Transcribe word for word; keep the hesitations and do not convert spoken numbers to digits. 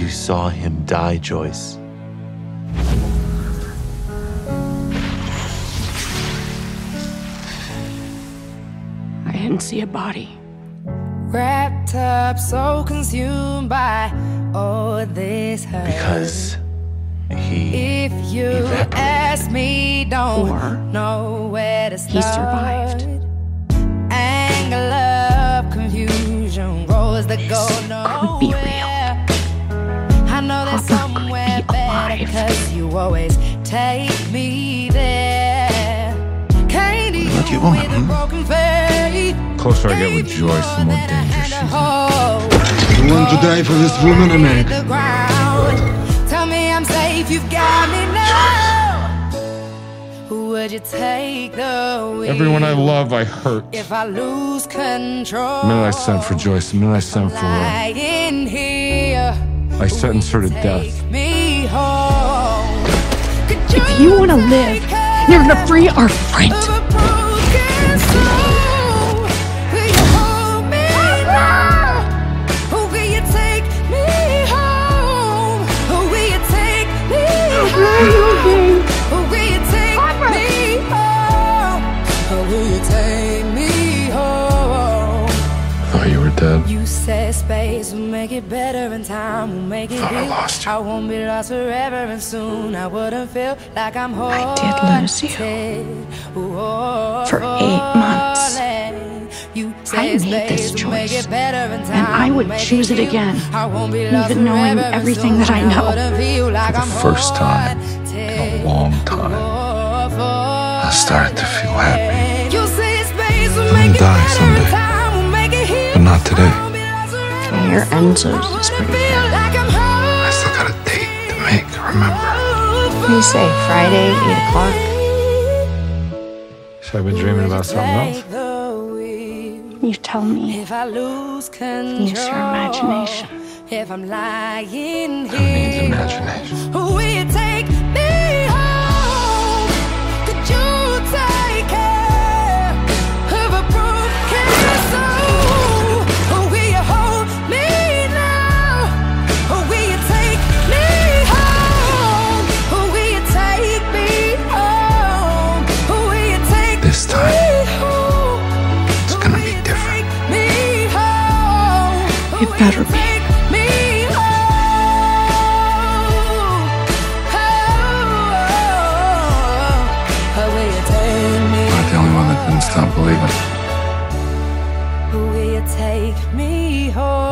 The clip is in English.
saw him die, Joyce. I didn't see a body. Wrapped up, so consumed by all this hurt. Because he If you evaporated. ask me, don't Or know where to start. he survived. Anger, love, confusion, roads that go Could be real. nowhere. I know there's Jopper could somewhere be better, alive. 'cause you always take me there. Came to you What do you want, with a hmm? broken faith. The closer I get with Joyce, the more danger she's in. You want to die for this woman, America? Tell me I'm safe, you've got me now. Would you take the wheel? Everyone I love, I hurt. If I lose control, The minute I sent for Joyce, the minute I sent for her, lying here, I sentenced her to death. take me home. Could If you want to live, you're gonna free our friend. of a broken soul? Will you hold me now? Or will you take me home? Or will you take me home? Or will you take me home? Or will you take me home? I thought you were dead. You said space will make it better and time will make it Thought I real. lost you. I won't be lost forever and soon I wouldn't feel like I'm I did lose you. you For eight months. You I said made this space will make choice, it better and time and I would will make choose it real. again, I won't be lost even knowing forever and everything soon that I know. wouldn't feel like For the I'm first time in a long time, I started to feel happy. You say space will I'm make gonna it die better someday. and time will make it heal. But not today. Your Enzo's is pretty bad. I still got a date to make, remember? What do you say, Friday, eight o'clock? Should I be dreaming about something else? You tell me. If I lose control, Use your imagination. If I'm lying Who needs here, imagination? will you take me home? Could you take care of a broken soul? Or will you hold me now? Or will you take me home? Or will you take me home? Or will you take This time, me home? it's gonna be different. Me home. It better be. Take me home. Oh, will you take me I'm not the only one that didn't stop believing. home? Will you take me home?